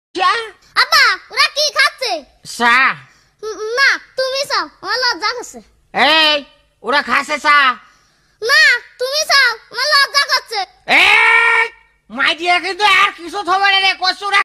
চা আব্বা ওরা কি খাচ্ছে? চা না তুমি চাও, আমার লজ্জা করছে। এই ওরা খাচ্ছে চা না তুমি চাও, আমার লজ্জা করছে। এই মাই দিয়ে কিন্তু আর কিছু থবে রে কচুরা